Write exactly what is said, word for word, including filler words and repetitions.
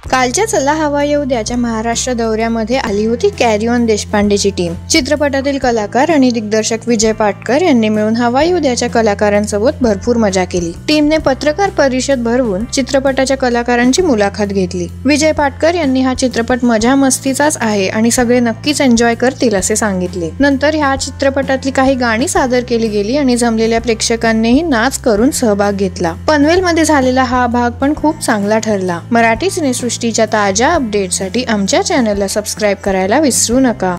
कालच्या चला हवा येऊ द्याच्या महाराष्ट्र दौऱ्यामध्ये आली होती कॅरी ऑन देशपांडेची टीम। चित्रपटातील कलाकार आणि दिग्दर्शक विजय पाटकर यांनी मिळून हवा येऊ द्याच्या कलाकारांसोबत भरपूर मजा केली। टीमने पत्रकार परिषद भरवून चित्रपटाच्या कलाकारांची मुलाखत घेतली। विजय पाटकर यांनी हा चित्रपट मजा मस्तीचाच आहे आणि सगळे नक्कीच एन्जॉय करतील असे सांगितले। नंतर ह्या चित्रपटातली काही गाणी सादर केली गेली आणि जमलेल्या प्रेक्षकांनीही नाच करून सहभाग घेतला। पनवेल मध्ये झालेला हा भाग पण खूप चांगला ठरला। मराठी सिनेसृष्टीच्या ताज्या अपडेटसाठी आमच्या चॅनलला सबस्क्राइब करायला विसरू नका।